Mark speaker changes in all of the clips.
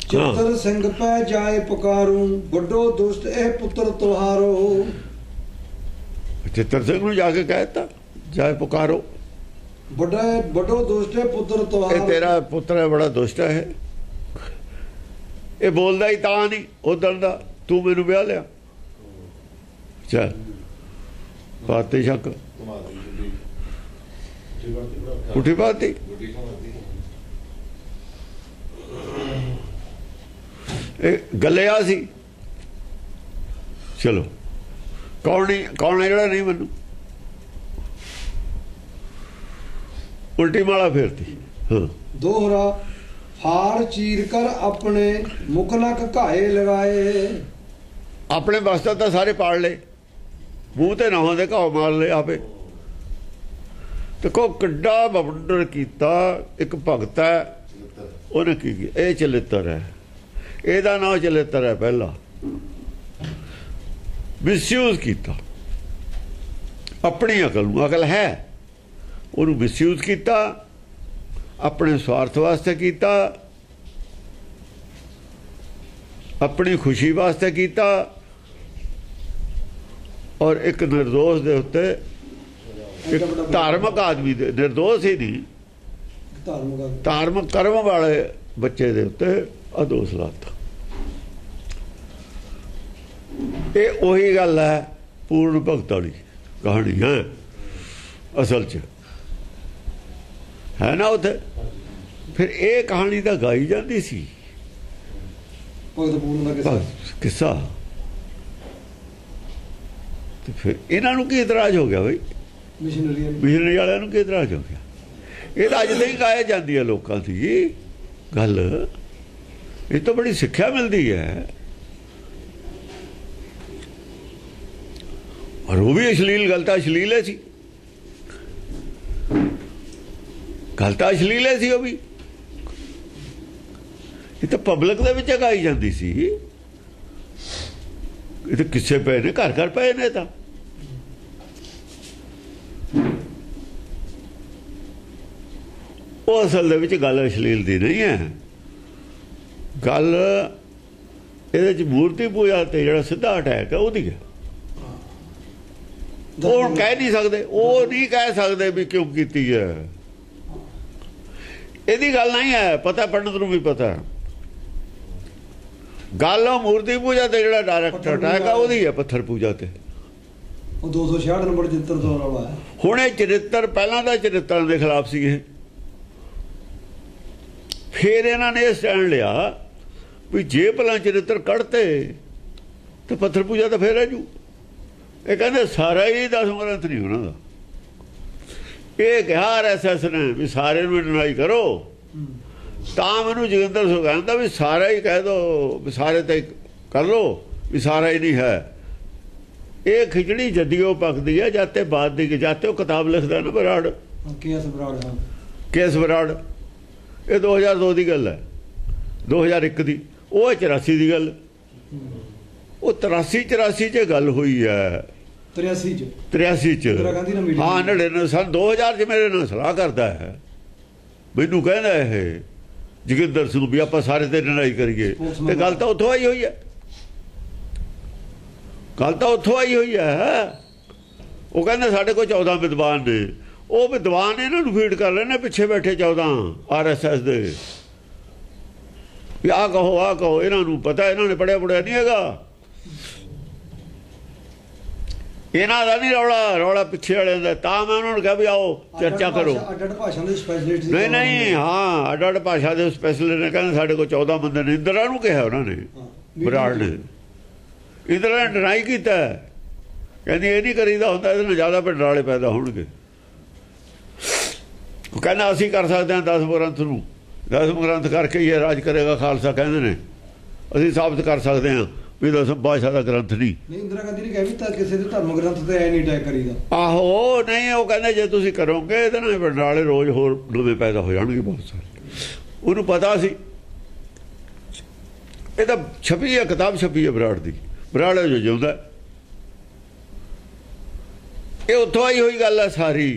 Speaker 1: चित्र सिंह पै जाए पुकारूं बड़ो दुष्ट ए पुत्र तुहारो।
Speaker 2: चित्र सिंह नूं जाके कहता जाए पुकारो,
Speaker 1: बड़ो दुष्ट है पुत्र तुहारो।
Speaker 2: तेरा पुत्र है बड़ा दुष्ट है। ये बोलता ही तां नहीं उदण दा तू मैनू ब्याह लिया। चल पाती शक उठी पाती। गलिया सी चलो कौन नहीं कौन है जड़ा नहीं मैनू उल्टी माला फेरती। हाँ
Speaker 1: दोहरा हार चीर कर अपने मुख नक घाए लगाए।
Speaker 2: अपने वास्ते तो सारे पाड़ ले, मूँह ते ना होंदे घाव मार ले आपे। देखो किड्डा बवंडर कीता एक भगत है उन्हें की किया। ये चलित्र है, ਇਹਦਾ नाम चलित्र है। पहला मिसयूज किया अपनी अकल नूं, अकल है उन्होंने मिसयूज किया अपने स्वार्थ वास्ते किया, अपनी खुशी वास्ते किया और एक निर्दोष के उत्ते एक धार्मिक आदमी दे निर्दोष ही नहीं धार्मिक कर्म वाले बच्चे दे उत्ते अदोष लाता। ये उही गल है पूर्ण भगत वाली कहानी है असल च है ना उथे। फिर ये कहानी तो गाई जाती सी किस्सा। तो फिर इन्हों की इतराज हो गया भाई मिशनरी वालों की इतराज हो गया। ये तो अज तक गाया जाती है लोगों की गल। ये तो बड़ी सिक्ख्या मिलती है और वो भी अश्लील गल तो अश्लील है सी, गल तो अश्लील है सी वो भी। ये तो पब्लिक दे विच गाई जाती सी। ये तो किस्से पे ने घर घर पे ने। तो वो असल दे विच गल अश्लील दी नहीं है। गल ये मूर्ति पूजा ते जिहड़ा सीधा अटैक है वही है। वो कह नहीं सकते, वो नहीं कह सकते भी क्यों की है। यदी गल नहीं है, पता पंडित नूं भी पता है। गल मूर्ति पूजा ते जिहड़ा डायरैक्ट अटैक है वही है पत्थर पूजा ते।
Speaker 1: 266 नंबर चरित्र तो रौला है।
Speaker 2: हुण ये चरित्र पहलां दा चरित्रां दे खिलाफ सी। फिर इन्होंने ये स्टैंड लिया भी जे भला चरित्र कढ़ते तो पत्थर पूजा तो फिर रजू। ये कहते सारा ही 10 ग्रंथ नहीं उन्होंने। ये कहा RSS ने भी सारे डिनाई करो तो मैनू जोगिंदर सिंह कहता भी सारा ही कह दो भी सारे तो कर लो भी सारा ही नहीं है। ये खिचड़ी जदियों पकती है जाते बाद दी जाते किताब लिखता ना बराड़ केस बराड़। ये 2002 की गल है, 2001 की। वो 84 की गल। वो 83-84 च गल हुई है। 83 च हाँ 99 सन 2000 च मेरे नाल सलाह करता है। मैनू कहना है जोगिंदर सिंह भी आप सारे ते लड़ाई करिए। तो गल तो उतों आई हुई है, गल तो उतों आई हुई है। वो कहते साढ़े को 14 विद्वान ने। वो विद्वान इन्होंने फीड कर रहे हैं पिछे बैठे 14 RSS दे भी आ कहो इन्होंने पता इन्होंने पढ़िया पुढ़िया नहीं है। इन्हों का नहीं रौला, रौला पिछे वाले मैं उन्होंने कहा भी आओ चर्चा करो। नहीं नहीं हाँ अड अड भाषा के स्पैशलिस्ट ने कहते साढ़े को 14 बंदे ने। इंदिरा नूं कहा उन्होंने बराड़ ने। इंदिरा ने डिनाई किया कहती ये नहीं करीदा होंदा इहदे नाल ज़्यादा पिंडाले पैदा होणगे। कहना असीं कर सकते हैं 10 ग्रंथ नूं 10 ग्रंथ करके ही राज करेगा खालसा। कहते हैं असीं साबित कर सकते हैं भी 10 भाषा का ग्रंथ नहीं।
Speaker 1: इंदिरा गांधी ने कहा भी किसी धर्म ग्रंथ ते ऐ नहीं अटैक करीदा।
Speaker 2: आहो नहीं वो कहते जे तुसीं करोगे इहदे नाल पिंडाले रोज़ होर नवें पैदा हो जाणगे बहुत सारे। उन्होंने पता सी ये तो छपी है किताब छपी है बराड़ की। बराड़ जो जिउंदा ये उत्थों आई हुई गल है सारी।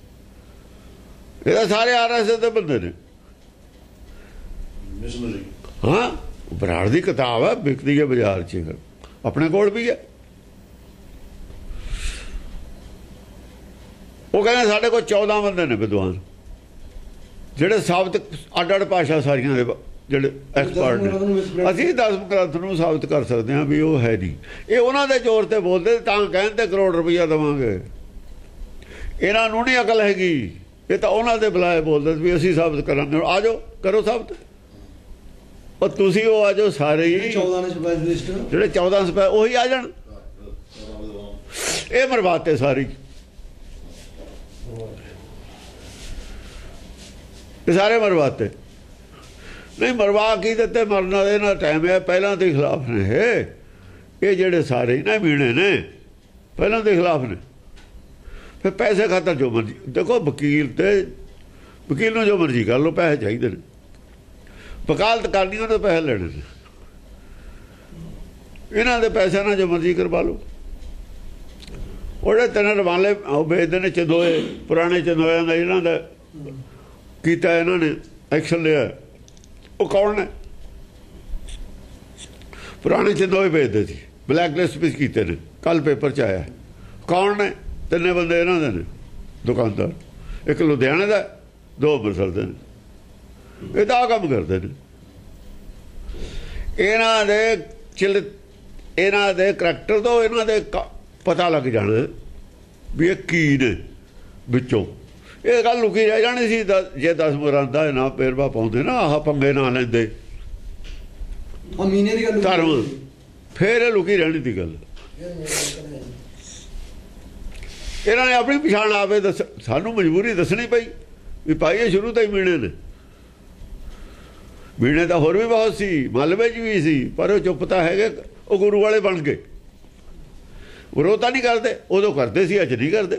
Speaker 2: ये सारे RSS के बंदे ने हाँ बराड़ की किताब है, बिकती है बाजार च, अपने कोल भी है। वो कहते साढ़े को 14 बंदे ने विद्वान ਜਿਹੜੇ ਸਾਬਤ ਅੱਡ-ਅੱਡ ਭਾਸ਼ਾ ਸਾਰੀਆਂ ਦੇ ਜਿਹੜੇ ਐਕਸਪਰਟ ਨੇ। ਅਸੀਂ 10 ਗ੍ਰੰਥ ਨੂੰ ਸਾਬਤ ਕਰ ਸਕਦੇ ਹਾਂ ਵੀ ਉਹ ਹੈ ਨਹੀਂ। ਇਹ ਉਹਨਾਂ ਦੇ ਜ਼ੋਰ ਤੇ ਬੋਲਦੇ ਤਾਂ ਕਹਿੰਦੇ ਕਰੋੜ ਰੁਪਈਆ ਦੇਵਾਂਗੇ। ਇਹਨਾਂ ਨੂੰ ਨਹੀਂ ਅਕਲ ਹੈਗੀ, ਇਹ ਤਾਂ ਉਹਨਾਂ ਦੇ ਬੁਲਾਏ ਬੋਲਦੇ ਵੀ ਅਸੀਂ ਸਾਬਤ ਕਰਾਂਗੇ। ਆ ਜਾਓ ਕਰੋ ਸਾਬਤ। ਉਹ ਤੁਸੀਂ ਉਹ ਆ ਜਾਓ ਸਾਰੇ ਹੀ
Speaker 1: 14 ਸਪੈਸ਼ਲਿਸਟ
Speaker 2: ਜਿਹੜੇ 14 ਸਪੈ ਉਹੀ ਆ ਜਾਣ। ਇਹ ਮਰਵਾਤੇ ਸਾਰੀ, सारे मरवाते नहीं। मरवा की देते, मरना देना टाइम है। पहला के खिलाफ ने ये जेड़े सारे ना मीणे ने पहला के खिलाफ ने। फिर पैसे खातर जो मर्जी देखो, वकील ते वकील जो मर्जी कर लो, पैसे चाहिए ने। वकालत करनी तो पैसे लेने ने, इन्हों के पैसे ना जो मर्जी करवा लो। वो तीन रवाले बेचते हैं चंदोए, पुराने चंदोया का इन्हों का किया, इन्होंने एक्शन लिया। वो कौन ने? पुराने चंदोए बेचते थे, ब्लैक लिस्ट भी किए ने, कल पेपर च आया। कौन ने? 3 बंदे इन्होंने ने दुकानदार, एक लुधियाने का, 2 अंमृतसर के ने। ये तो आ काम करते हैं। इन्हों के चिल इन्हों के करैक्टर तो इन्हों के पता लग जाना भी ये की ने विचों। ये गल लुकी रह जानी सी जे 10 मुरादा ना पेरवा पाते ना, आह पंगे ना लेंदे धर्म, फिर लुकी रहनी थी गल। इन्होंने अपनी पछाण आपे दस, सानू मजबूरी दसनी पई भी भाई ये शुरू तो ही मीणे ने। मीणे तो होर भी बहुत सी, मालवे च भी सी, पर वो चुप तो है, वो गुरु वाले बन गए। विरोधता नहीं करते, उदों करते सी, अज नहीं करते।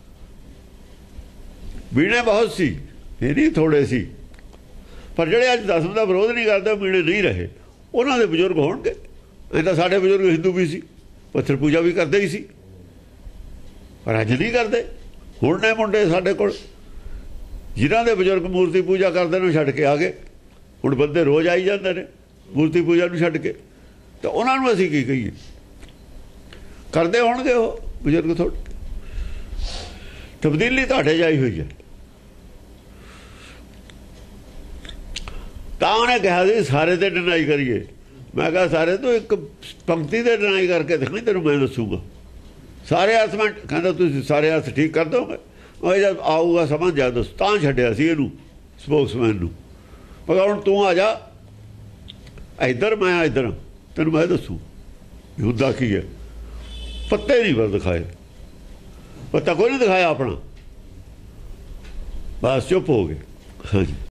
Speaker 2: मीणे बहुत सी, ये नहीं थोड़े सी, पर ਜਿਹੜੇ ਅੱਜ 10 ਦਾ ਵਿਰੋਧ नहीं करते मीणे नहीं रहे। ਉਹਨਾਂ ਦੇ ਬਜ਼ੁਰਗ ਹੋਣਗੇ। ਇਹ ਤਾਂ ਸਾਡੇ ਬਜ਼ੁਰਗ ਹਿੰਦੂ ਵੀ ਸੀ, ਪੱਥਰ ਪੂਜਾ ਵੀ ਕਰਦੇ ਹੀ ਸੀ, ਪਰ ਅੱਜ ਨਹੀਂ ਕਰਦੇ। ਹੁਣ ਨੇ ਮੁੰਡੇ ਸਾਡੇ ਕੋਲ ਜਿਨ੍ਹਾਂ ਦੇ ਬਜ਼ੁਰਗ ਮੂਰਤੀ ਪੂਜਾ ਕਰਦੇ ਨੂੰ ਛੱਡ ਕੇ ਆ ਗਏ। ਹੁਣ ਬੰਦੇ ਰੋਜ਼ ਆਈ ਜਾਂਦੇ ਨੇ ਮੂਰਤੀ ਪੂਜਾ ਨੂੰ ਛੱਡ ਕੇ, ਤਾਂ ਉਹਨਾਂ ਨੂੰ ਅਸੀਂ ਕੀ ਕਹੀਏ? ਕਰਦੇ ਹੋਣਗੇ ਉਹ ਬਜ਼ੁਰਗ। ਥੋੜ੍ਹੀ ਤਬਦੀਲੀ ਤੁਹਾਡੇ ਜਾਈ ਹੋਈ ਹੈ। ਤਾਂ ਉਹਨੇ ਕਿਹਾ ਸੀ ਸਾਰੇ ਤੇ ਡਿਨਾਈ ਕਰੀਏ। ਮੈਂ ਕਿਹਾ ਸਾਰੇ ਤੋਂ ਇੱਕ ਪੰਕਤੀ ਤੇ ਡਿਨਾਈ ਕਰਕੇ ਦੇਖਣੀ, ਤੈਨੂੰ ਮੈਂ ਦੱਸੂਗਾ। ਸਾਰੇ ਅਰਥ ਮੈਂ ਕਹਿੰਦਾ ਤੁਸੀਂ ਸਾਰੇ ਅਰਥ ਠੀਕ ਕਰ ਦੋਗੇ। ਉਹ ਜਦ ਆਊਗਾ ਸਮਝ ਜਾ ਦੱਸ, ਤਾਂ ਛੱਡਿਆ ਸੀ ਇਹਨੂੰ ਸਪੋਕਸਮੈਨ ਨੂੰ। ਮੈਂ ਕਿਹਾ ਹੁਣ ਤੂੰ ਆ ਜਾ ਇੱਧਰ, ਮੈਂ ਇੱਧਰ, ਤੈਨੂੰ ਮੈਂ ਦੱਸੂ ਹੁੰਦਾ ਕੀ ਹੈ। ਪੱਤੇ ਨਹੀਂ ਪਰ ਦਿਖਾਏ, ਪਤਾ ਕੋਈ ਨਹੀਂ ਦਿਖਾਇਆ ਆਪਣਾ, ਬਸ ਚੁੱਪ ਹੋ ਗਏ। ਹਾਂਜੀ।